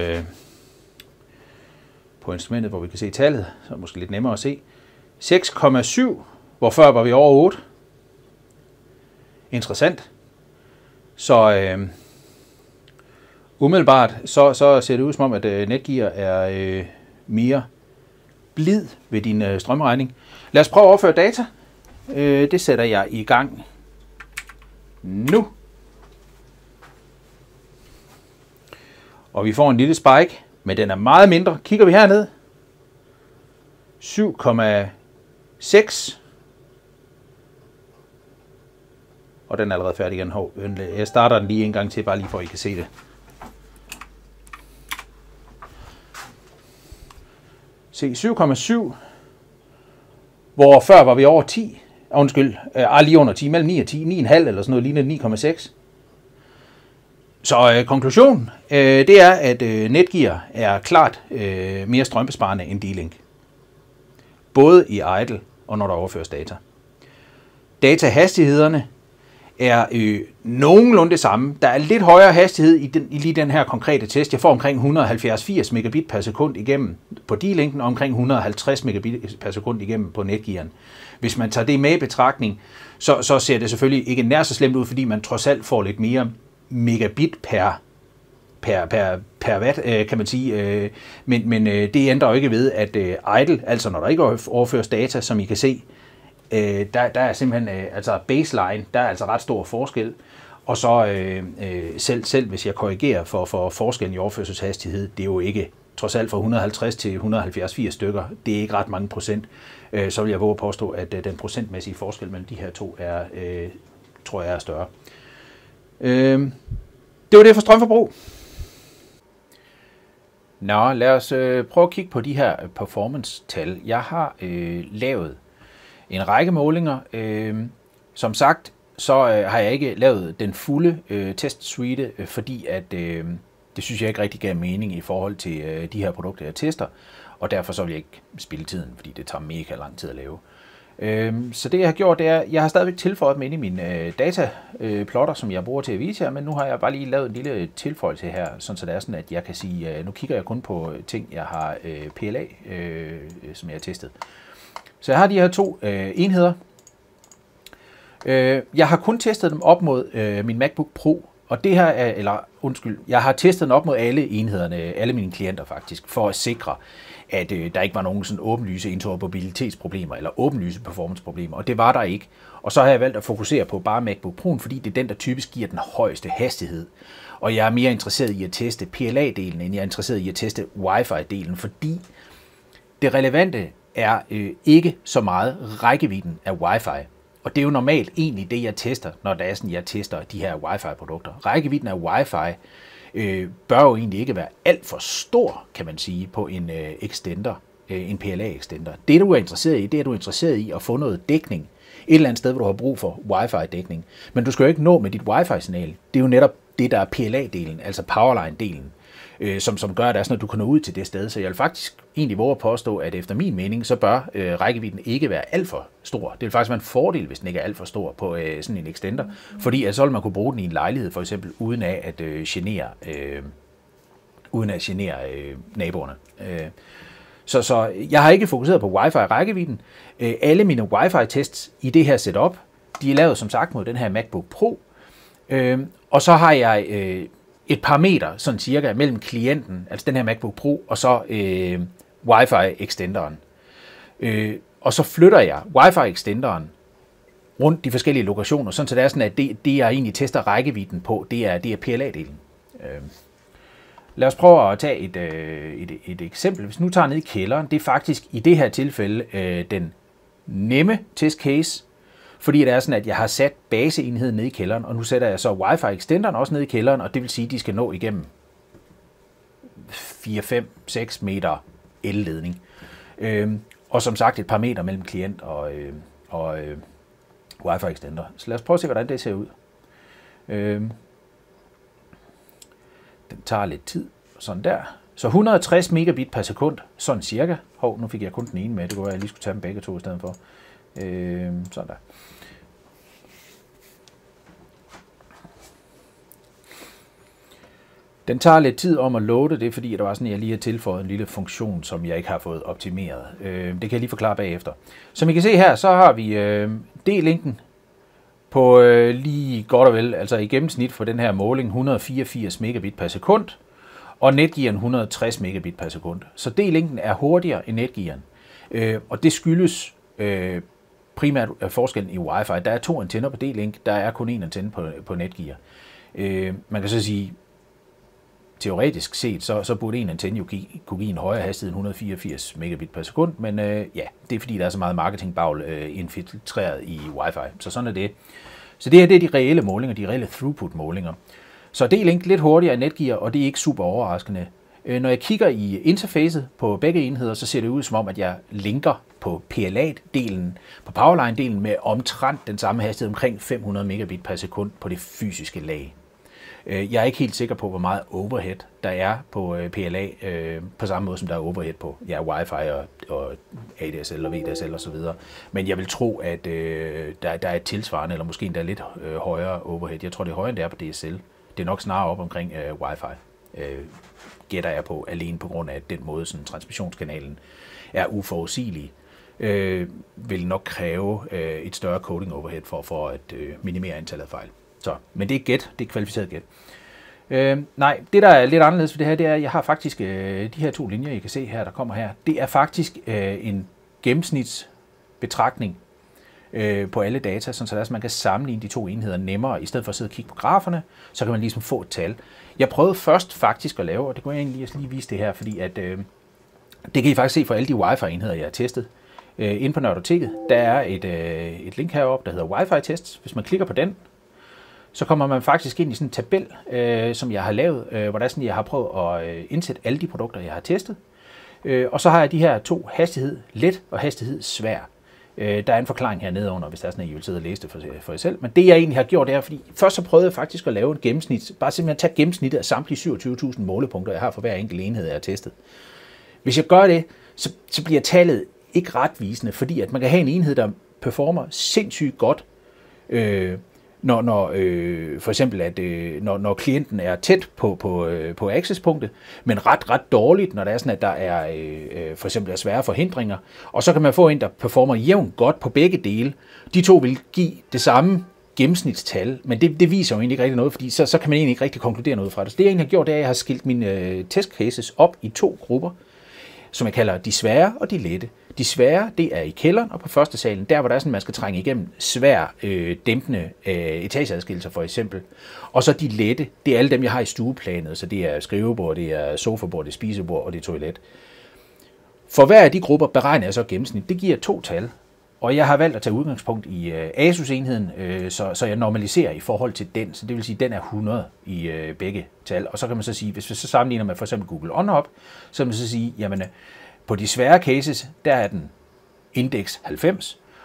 på instrumentet, hvor vi kan se tallet, så er det måske lidt nemmere at se. 6,7, hvor før var vi over 8. Interessant. Så umiddelbart så ser det ud som om, at Netgear er mere blid ved din strømregning. Lad os prøve at overføre data. Det sætter jeg i gang nu. Og vi får en lille spike, men den er meget mindre. Kigger vi herned. 7,6. Og den er allerede færdig igen. Jeg starter den lige en gang til, bare lige for at I kan se det. Se, 7,7. Hvor før var vi over 10. Lige under 10, mellem 9 og 10, 9,5 eller sådan noget, lignende 9,6. Så konklusion, det er, at Netgear er klart mere strømbesparende end D-Link. Både i idle og når der overføres data. Datahastighederne er nogenlunde det samme. Der er lidt højere hastighed i lige den her konkrete test. Jeg får omkring 170-80 megabit per sekund igennem på D-Linken og omkring 150 megabit per sekund igennem på Netgearen. Hvis man tager det med i betragtning, så ser det selvfølgelig ikke nær så slemt ud, fordi man trods alt får lidt mere megabit per watt, kan man sige. Men det ændrer jo ikke ved, at idle, altså når der ikke overføres data, som I kan se, der er simpelthen, altså baseline, der er altså ret stor forskel. Og så selv hvis jeg korrigerer for forskellen i overførselshastighed, det er jo ikke, trods alt fra 150 til 170-80 stykker, det er ikke ret mange procent. Så vil jeg våge at påstå, at den procentmæssige forskel mellem de her to er, tror jeg, er større. Det var det for strømforbrug. Nå, lad os prøve at kigge på de her performance-tal. Jeg har lavet en række målinger. Som sagt, så har jeg ikke lavet den fulde testsuite, fordi at det synes jeg ikke rigtig gav mening i forhold til de her produkter, jeg tester. Og derfor så vil jeg ikke spilde tiden, fordi det tager mega lang tid at lave. Så det jeg har gjort, det er, jeg har stadigvæk tilføjet dem ind i mine dataplotter, som jeg bruger til at vise jer, men nu har jeg bare lige lavet en lille tilføjelse her, så det er sådan, at jeg kan sige, nu kigger jeg kun på ting, jeg har PLA, som jeg har testet. Så jeg har de her to enheder. Jeg har kun testet dem op mod min MacBook Pro, og det her er, jeg har testet den op mod alle enhederne, alle mine klienter faktisk, for at sikre, at der ikke var nogen sådan åbenlyse interoperabilitetsproblemer eller åbenlyse performanceproblemer, og det var der ikke. Og så har jeg valgt at fokusere på bare MacBook Pro'en, fordi det er den, der typisk giver den højeste hastighed. Og jeg er mere interesseret i at teste PLA-delen, end jeg er interesseret i at teste Wi-Fi-delen, fordi det relevante er ikke så meget rækkevidden af Wi-Fi. Og det er jo normalt egentlig det, jeg tester, når det er sådan, jeg tester de her Wi-Fi-produkter. Rækkevidden af Wi-Fi bør jo egentlig ikke være alt for stor, kan man sige, på en extender, en PLA-extender. Det, du er interesseret i, det er, du er interesseret i at få noget dækning et eller andet sted, hvor du har brug for wifi-dækning. Men du skal jo ikke nå med dit wifi-signal. Det er jo netop det, der er PLA-delen, altså powerline-delen, som gør, at der er sådan, at du kan nå ud til det sted. Så jeg vil faktisk egentlig våge at påstå, at efter min mening, så bør rækkevidden ikke være alt for stor. Det vil faktisk være en fordel, hvis den ikke er alt for stor på sådan en extender, fordi så vil man kunne bruge den i en lejlighed, for eksempel, uden at genere naboerne. Så jeg har ikke fokuseret på Wi-Fi-rækkevidden. Alle mine Wi-Fi-tests i det her setup, de er lavet som sagt mod den her MacBook Pro. Og så har jeg et par meter, sådan cirka, mellem klienten, altså den her MacBook Pro, og så Wi-Fi-extenderen. Og så flytter jeg Wi-Fi-extenderen rundt de forskellige lokationer, sådan så det er sådan, at det jeg egentlig tester rækkevidden på, det er PLA-delen. Lad os prøve at tage et eksempel. Hvis nu tager ned i kælderen, det er faktisk i det her tilfælde den nemme testcase, fordi det er sådan, at jeg har sat baseenheden ned i kælderen, og nu sætter jeg så Wi-Fi-extenderen også ned i kælderen, og det vil sige, at de skal nå igennem 4, 5, 6 meter elledning. Og som sagt et par meter mellem klient og Wi-Fi-extender. Så lad os prøve at se, hvordan det ser ud. Den tager lidt tid, sådan der. Så 160 megabit per sekund, sådan cirka. Hov, nu fik jeg kun den ene med. Det kunne være, at jeg lige skulle tage dem begge to i stedet for. Sådan der. Den tager lidt tid om at loade, det er fordi, der var sådan, at jeg lige har tilføjet en lille funktion, som jeg ikke har fået optimeret. Det kan jeg lige forklare bagefter. Som I kan se her, så har vi D-linken på lige godt og vel, altså i gennemsnit for den her måling, 184 megabit per sekund, og netgearen 160 megabit per sekund. Så D-linken er hurtigere end netgearen. Og det skyldes primært forskellen i Wi-Fi. Der er 2 antenner på D-link, der er kun 1 antenne på netgear. Man kan så sige, teoretisk set, så burde en antenne jo kunne give en højere hastighed end 184 megabit per sekund, men ja, det er fordi, der er så meget marketingbagl infiltreret i Wi-Fi. Så sådan er det. Så det her, det er de reelle målinger, de reelle throughput-målinger. Så D-link lidt hurtigere end netgear, og det er ikke super overraskende. Når jeg kigger i interfacet på begge enheder, så ser det ud som om, at jeg linker på PLA-delen, på powerline-delen med omtrent den samme hastighed, omkring 500 megabit per sekund på det fysiske lag. Jeg er ikke helt sikker på, hvor meget overhead der er på PLA, på samme måde som der er overhead på Wi-Fi og ADSL og VDSL osv. Men jeg vil tro, at der er et tilsvarende, eller måske endda lidt højere overhead. Jeg tror, det er højere end det er på DSL. Det er nok snarere op omkring Wi-Fi, gætter jeg på, alene på grund af den måde, sådan transmissionskanalen er uforudsigelig. Vil nok kræve et større coding overhead for at minimere antallet af fejl. Så, men det er gæt, det er kvalificeret gæt. Nej, det der er lidt anderledes for det her, det er, at jeg har faktisk de her 2 linjer, I kan se her, der kommer her. Det er faktisk en gennemsnitsbetragtning på alle data, så man kan sammenligne de 2 enheder nemmere. I stedet for at sidde og kigge på graferne, så kan man ligesom få et tal. Jeg prøvede først faktisk at lave, og det kunne jeg egentlig lige vise det her, fordi at, det kan I faktisk se for alle de Wi-Fi-enheder, jeg har testet. Inde på Nørdoteket, der er et link heroppe, der hedder Wi-Fi tests. Hvis man klikker på den, så kommer man faktisk ind i sådan en tabel, som jeg har lavet, hvor der sådan, jeg har prøvet at indsætte alle de produkter, jeg har testet. Og så har jeg de her 2, hastighed let og hastighed svær. Der er en forklaring hernede under, hvis der er sådan, at I vil sidde og læse det for jer selv. Men det jeg egentlig har gjort, det er, fordi først så prøvede jeg faktisk at lave en gennemsnit, bare simpelthen tage gennemsnittet af samtlige 27.000 målepunkter, jeg har for hver enkelt enhed, jeg har testet. Hvis jeg gør det, så bliver tallet ikke retvisende, fordi at man kan have en enhed, der performer sindssygt godt, når for eksempel, at når klienten er tæt på accesspunktet, men ret dårligt, når der er sådan, at der er for eksempel er svære forhindringer, og så kan man få en, der performer jævnt godt på begge dele. De 2 vil give det samme gennemsnitstal, men det viser jo egentlig ikke rigtig noget, fordi så kan man egentlig ikke rigtig konkludere noget fra det. Så det jeg egentlig har gjort, det er, at jeg har skilt mine testcases op i 2 grupper, som jeg kalder de svære og de lette. De svære, det er i kælderen og på første salen, der hvor der er sådan, man skal trænge igennem svær dæmpende etageadskillelser for eksempel. Og så de lette, det er alle dem, jeg har i stueplanet, så det er skrivebord, det er sofabord, det er spisebord og det er toilet. For hver af de grupper beregner jeg så gennemsnit. Det giver 2 tal, og jeg har valgt at tage udgangspunkt i Asus-enheden, så jeg normaliserer i forhold til den. Så det vil sige, at den er 100 i begge tal. Og så kan man så sige, hvis vi så sammenligner med for eksempel Google OnHub, så kan man så sige, jamen på de svære cases, der er den indeks 90,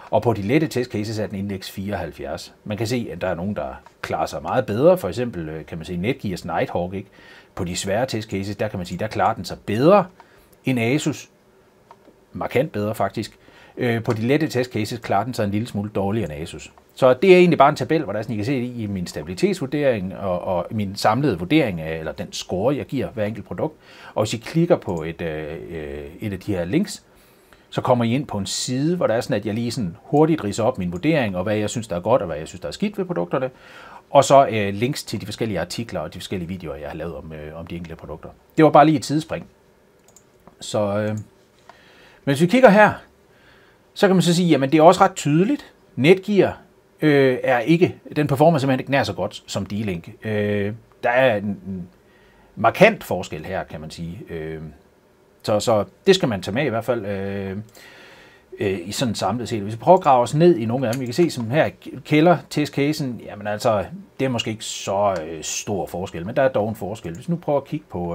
Og på de lette testcases er den indeks 74. Man kan se, at der er nogen, der klarer sig meget bedre. For eksempel kan man se Netgears Nighthawk, ikke? På de svære testcases, der kan man sige, der klarer den sig bedre end Asus. Markant bedre faktisk. På de lette testcases klarer den sig en lille smule dårligere end Asus. Så det er egentlig bare en tabel, hvor der sådan, I kan se i min stabilitetsvurdering og min samlede vurdering af, eller den score, jeg giver hver enkelt produkt. Og hvis I klikker på et af de her links, så kommer I ind på en side, hvor der er sådan, at jeg lige sådan hurtigt ridser op min vurdering, og hvad jeg synes, der er godt, og hvad jeg synes, der er skidt ved produkterne. Og så links til de forskellige artikler og de forskellige videoer, jeg har lavet om de enkelte produkter. Det var bare lige et tidsspring. Så, men hvis vi kigger her, så kan man så sige, jamen det er også ret tydeligt. Netgear er ikke, den performer simpelthen ikke nær så godt som D-Link. Der er en markant forskel her, kan man sige. Så det skal man tage med i hvert fald i sådan samlet set. Hvis vi prøver at grave os ned i nogle af dem, vi kan se som her kælder testcasen, jamen altså, det er måske ikke så stor forskel, men der er dog en forskel. Hvis nu prøver at kigge på,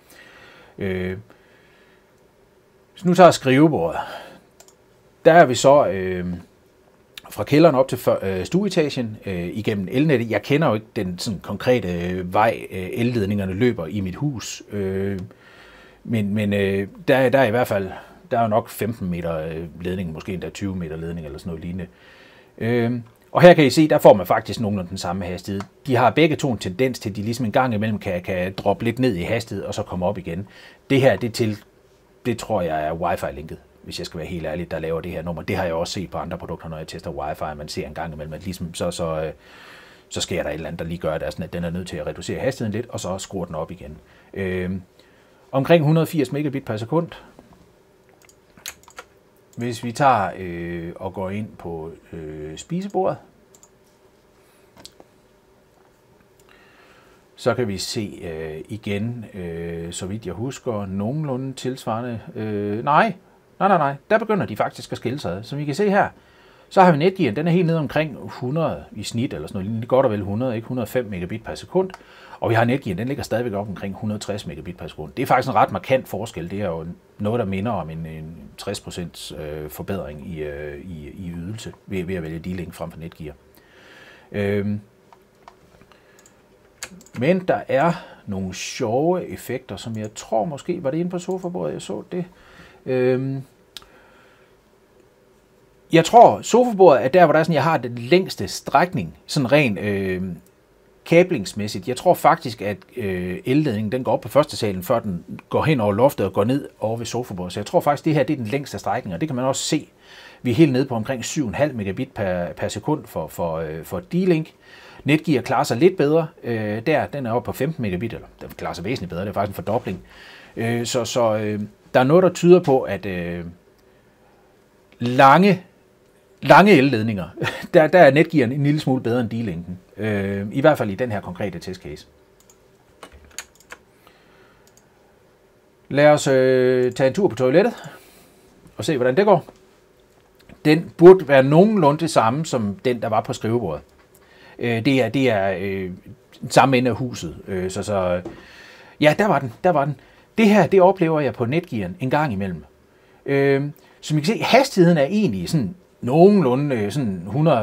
hvis nu tager skrivebordet, der er vi så fra kælderen op til stueetagen igennem elnettet. Jeg kender jo ikke den sådan konkrete vej, elledningerne løber i mit hus, men der er i hvert fald, der er jo nok 15 meter ledning, måske endda 20 meter ledning eller sådan noget lignende. Og her kan I se, der får man faktisk nogenlunde den samme hastighed. De har begge to en tendens til, at de ligesom en gang imellem kan droppe lidt ned i hastighed og så komme op igen. Det her, det tror jeg er Wi-Fi-linket, hvis jeg skal være helt ærlig, der laver det her nummer. Det har jeg også set på andre produkter, når jeg tester Wi-Fi. Man ser en gang imellem, at ligesom så sker der et eller andet, der lige gør, at den er nødt til at reducere hastigheden lidt, og så skruer den op igen. Omkring 180 megabit per sekund. Hvis vi tager og går ind på spisebordet, så kan vi se igen, så vidt jeg husker, nogenlunde tilsvarende. Nej, der begynder de faktisk at skille sig. Som I kan se her, så har vi Netgear, den er helt nede omkring 100 i snit, eller sådan noget, godt og vel 100, ikke 105 megabit per sekund. Og vi har Netgear, den ligger stadigvæk op omkring 160 megabit per sekund. Det er faktisk en ret markant forskel. Det er jo noget, der minder om en 60% forbedring i ydelse ved at vælge D-Link frem for Netgear. Men der er nogle sjove effekter, som jeg tror måske, var det inde på sofabordet, jeg så det. Jeg tror, sofabordet er der, hvor der er sådan, jeg har den længste strækning, sådan ren kablingsmæssigt. Jeg tror faktisk, at elledningen den går op på første salen, før den går hen over loftet og går ned over ved sofabordet. Så jeg tror faktisk, det her det er den længste strækning, og det kan man også se. Vi er helt nede på omkring 7,5 megabit per sekund for D-Link. Netgear klarer sig lidt bedre. Den er oppe på 15 megabit, eller den klarer sig væsentligt bedre. Det er faktisk en fordobling. Så der er noget, der tyder på, at lange elledninger, der er Netgear en lille smule bedre end D-Linken. I hvert fald i den her konkrete testcase. Lad os tage en tur på toilettet og se, hvordan det går. Den burde være nogenlunde det samme som den, der var på skrivebordet. Det er samme ende af huset. Ja, der var den. Det her, det oplever jeg på Netgearen en gang imellem. Som I kan se, hastigheden er egentlig sådan nogenlunde sådan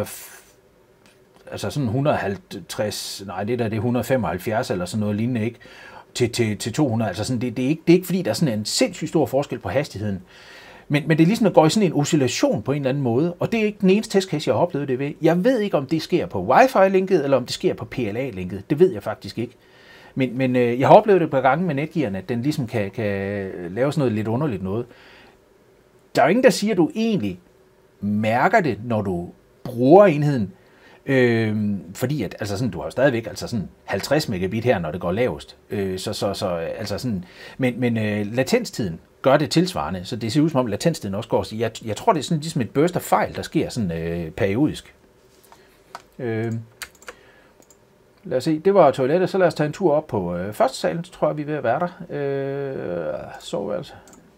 150, nej, det er 175 eller sådan noget lignende, ikke? Til 200. Altså sådan, det er ikke fordi, der er sådan en sindssygt stor forskel på hastigheden. Men det er ligesom at gå i sådan en oscillation på en eller anden måde, og det er ikke den eneste testcase, jeg har oplevet det ved. Jeg ved ikke, om det sker på Wi-Fi-linket, eller om det sker på PLA-linket. Det ved jeg faktisk ikke. Men jeg har oplevet det et par gange med Netgearen, at den ligesom kan lave sådan noget lidt underligt noget. Der er jo ingen, der siger, at du egentlig mærker det, når du bruger enheden. Fordi at, altså sådan, du har jo stadigvæk altså sådan 50 megabit her, når det går lavest. Altså sådan, men latenstiden gør det tilsvarende, så det ser ud som om latenstiden også går. Jeg tror, det er sådan ligesom et burst af fejl, der sker sådan periodisk. Lad os se, det var toilettet, så lad os tage en tur op på første salen, så tror jeg, vi er ved at være der. Soveværelse.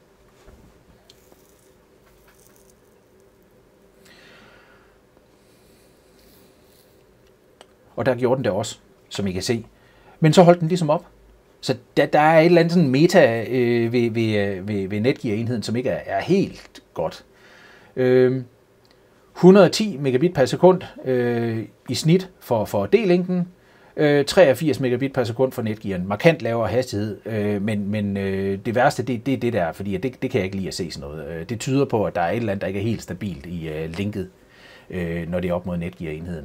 Og der gjorde den det også, som I kan se. Men så holdt den ligesom op. Så der er et eller andet sådan meta ved Netgear-enheden, som ikke er helt godt. 110 megabit per sekund i snit for D-linken, 83 megabit per sekund for Netgearen. Markant lavere hastighed, men det værste, det er det der, fordi det kan jeg ikke lide at se sådan noget. Det tyder på, at der er et eller andet, der ikke er helt stabilt i linket, når det er op mod Netgear-enheden.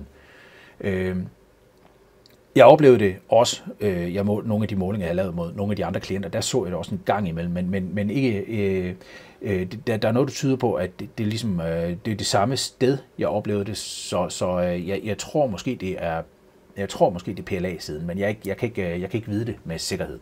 Jeg oplevede det også, nogle af de målinger, jeg har lavet mod nogle af de andre klienter, der så jeg det også en gang imellem, men ikke, der er noget, der tyder på, at det er ligesom, det er det samme sted, jeg oplevede det, så jeg tror måske, det er PLA-siden, men jeg kan ikke vide det med sikkerhed.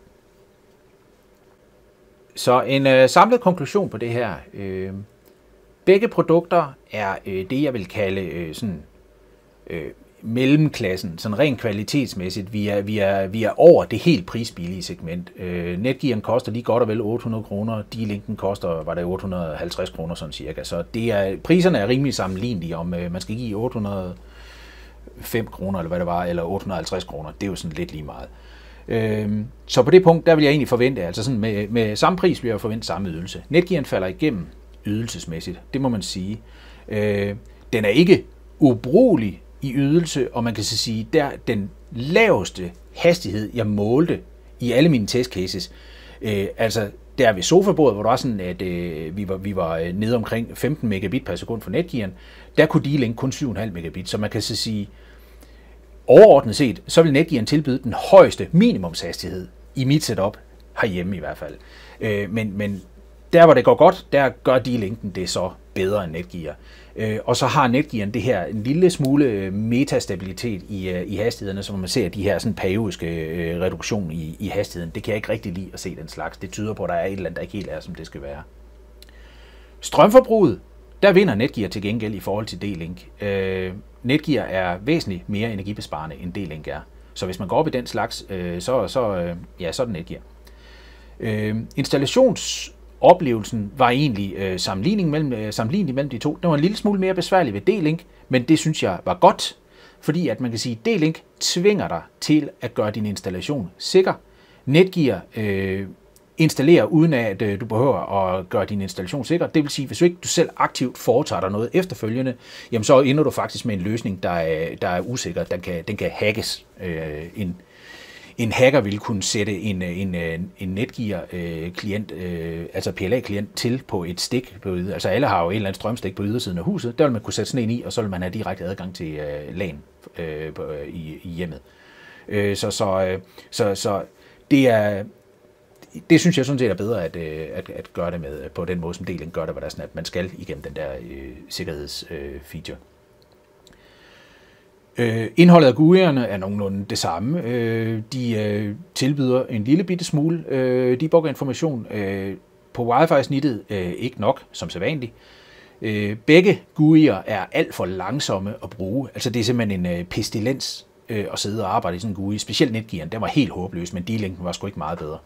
Så en samlet konklusion på det her. Begge produkter er det, jeg vil kalde sådan mellemklassen, sådan rent kvalitetsmæssigt. Vi er over det helt prisbillige segment. Netgearen koster lige godt og vel 800 kroner. D-linken koster, var det 850 kroner sådan cirka. Så priserne er rimelig sammenlignelige, om man skal give 805 kroner, eller hvad det var, eller 850 kroner. Det er jo sådan lidt lige meget. Så på det punkt, der vil jeg egentlig forvente, altså sådan med samme pris vil jeg forvente samme ydelse. Netgearen falder igennem ydelsesmæssigt, det må man sige. Den er ikke ubrugelig i ydelse, og man kan så sige, der den laveste hastighed, jeg målte i alle mine testcases, altså der ved sofabordet, hvor der var sådan, at vi var nede omkring 15 megabit per sekund for Netgearen, der kunne D-Link kun 7,5 megabit, så man kan så sige, overordnet set, så vil Netgearen tilbyde den højeste minimumshastighed i mit setup, herhjemme i hvert fald. Men der hvor det går godt, der gør D-Linken det så bedre end Netgear. Og så har Netgearen det her en lille smule metastabilitet i hastighederne, så man ser de her sådan periodiske reduktion i hastigheden. Det kan jeg ikke rigtig lide at se den slags. Det tyder på, at der er et eller andet, der ikke helt er, som det skal være. Strømforbruget, der vinder Netgear til gengæld i forhold til D-Link. Netgear er væsentligt mere energibesparende end D-Link er. Så hvis man går op i den slags, så er det Netgear. Installationsoplevelsen var egentlig sammenligning mellem de to. Den var en lille smule mere besværlig ved D-Link, men det synes jeg var godt, fordi at man kan sige, at D-Link tvinger dig til at gøre din installation sikker. Netgear installerer uden at du behøver at gøre din installation sikker. Det vil sige, hvis du ikke selv aktivt foretager dig noget efterfølgende, jamen så ender du faktisk med en løsning, der er usikker. Den kan hackes. En hacker ville kunne sætte en Netgear-klient, altså PLA-klient, til på et stik. Altså alle har jo en eller anden strømstik på ydersiden af huset. Der vil man kunne sætte sådan en i, og så vil man have direkte adgang til LAN i hjemmet. Så det synes jeg sådan set er bedre at gøre det med på den måde, som D-Link gør det, hvor der er sådan, at man skal igennem den der sikkerhedsfeature. Indholdet af GUI'erne er nogenlunde det samme. De tilbyder en lille bitte smule debug-information. På Wi-Fi-snittet ikke nok, som sædvanligt. Begge GUI'er er alt for langsomme at bruge. Altså det er simpelthen en pestilens at sidde og arbejde i sådan en GUI. Specielt Netgearen, den var helt håbløs, men D-Linken var sgu ikke meget bedre.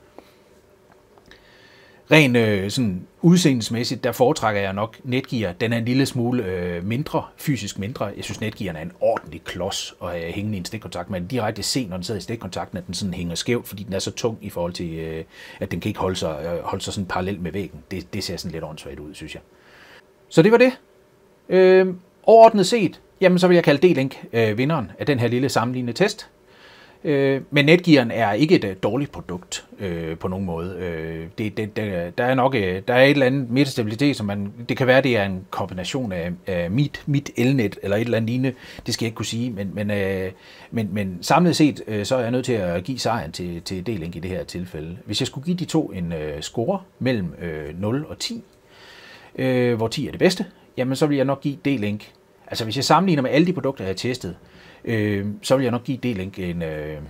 Rent sådan udseendelsesmæssigt, der foretrækker jeg nok Netgear. Den er en lille smule mindre, fysisk mindre. Jeg synes, Netgearen er en ordentlig klods at have hængende i en stikkontakt. Man kan direkte se, når den sidder i stikkontakten, at den sådan hænger skævt, fordi den er så tung i forhold til, at den kan ikke holde sig sådan parallelt med væggen. Det ser sådan lidt åndssvagt ud, synes jeg. Så det var det. Overordnet set, jamen så vil jeg kalde D-Link vinderen af den her lille sammenlignende test. Men Netgearen er ikke et dårligt produkt på nogen måde. Der er et eller andet metastabilitet, som det kan være, det er en kombination af mit elnet eller et eller andet lignende. Det skal jeg ikke kunne sige, men samlet set så er jeg nødt til at give sejren til D-Link i det her tilfælde. Hvis jeg skulle give de to en score mellem 0 og 10, hvor 10 er det bedste, jamen så vil jeg nok give D-Link. Altså hvis jeg sammenligner med alle de produkter, jeg har testet, så vil jeg nok give D-Link en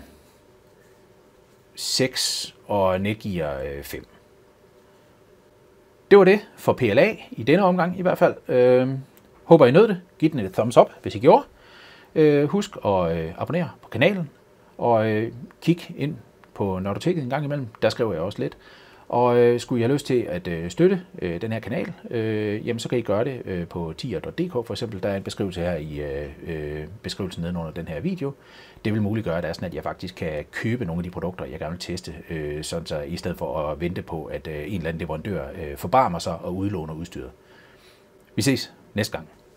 6 og Netgear 5. Det var det for PLA i denne omgang i hvert fald. Håber I nød det. Giv den et thumbs up, hvis I gjorde. Husk at abonnere på kanalen, og kig ind på Nordoteket en gang imellem. Der skriver jeg også lidt. Og skulle I have lyst til at støtte den her kanal, jamen så kan I gøre det på tier.dk for eksempel. Der er en beskrivelse her i beskrivelsen nedenunder den her video. Det vil muliggøre, at, at jeg faktisk kan købe nogle af de produkter, jeg gerne vil teste, sådan så i stedet for at vente på, at en eller anden leverandør forbarmer sig og udlåner udstyret. Vi ses næste gang.